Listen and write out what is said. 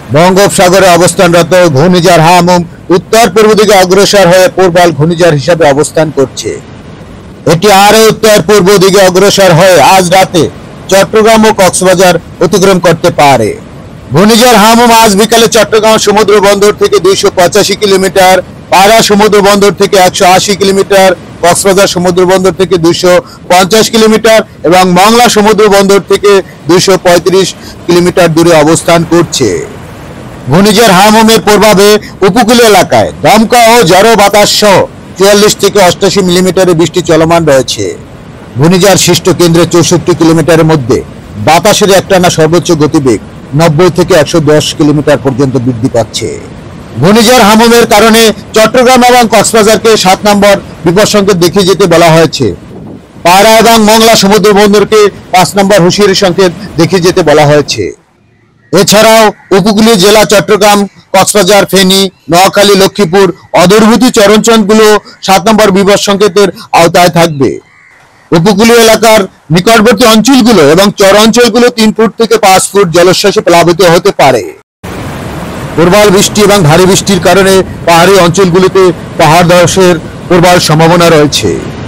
বঙ্গোপসাগরে অবস্থানরত ঘূর্ণিঝড় হামুম উত্তর পূর্ব দিকে অগ্রসর হয়ে প্রবল ঘূর্ণিঝড় হিসেবে অবস্থান করছে। এটি আরও উত্তর পূর্ব দিকে অগ্রসর হয়ে আজ রাতে চট্টগ্রাম ও কক্সবাজার অতিক্রম করতে পারে। ঘূর্ণিঝড় হামুম আজ বিকালে চট্টগ্রাম সমুদ্র বন্দর থেকে 285 কিলোমিটার, পায়রা সমুদ্র বন্দর থেকে 180 কিলোমিটার, কক্সবাজার সমুদ্র বন্দর থেকে 250 কিলোমিটার এবং মংলা সমুদ্র বন্দর থেকে 235 কিলোমিটার দূরে অবস্থান করছে। ঘূর্ণিঝড় হামুমের প্রভাবে উপকূলীয় এলাকায় দমকা ও ঝড়ো বাতাস সহ 44 থেকে 88 মিলিমিটারের বৃষ্টি চলমান রয়েছে। ঘূর্ণিঝড় সৃষ্ট কেন্দ্রে 64 কিলোমিটারের মধ্যে বাতাসের একটানা সর্বোচ্চ গতিবেগ 90 থেকে 110 কিলোমিটার পর্যন্ত বৃদ্ধি পাচ্ছে। ঘূর্ণিঝড় হামুমের কারণে চট্টগ্রাম এবং কক্সবাজারকে 7 নম্বর বিপদ সংকেত দেখিয়ে যেতে বলা হয়েছে। পায়রা এবং মংলা সমুদ্র বন্দরকে 5 নম্বর হুঁশিয়ারি সংকেত দেখিয়ে যেতে বলা হয়েছে। এছাড়াও উপকূলীয় জেলা চট্টগ্রাম, কক্সবাজার, ফেনী, নোয়াখালী, লক্ষ্মীপুর, অদূরবর্তী চরাঞ্চলগুলো 7 নম্বর বিপদ সংকেতের আওতায় থাকবে। উপকূলীয় এলাকার নিকটবর্তী অঞ্চলগুলো এবং চরাঞ্চলগুলো 3 ফুট থেকে 5 ফুট জলোচ্ছ্বাসে প্লাবিত হতে পারে। প্রবল বৃষ্টি এবং ভারী বৃষ্টির কারণে পাহাড়ি অঞ্চলগুলিতে পাহাড় ধসের প্রবল সম্ভাবনা রয়েছে।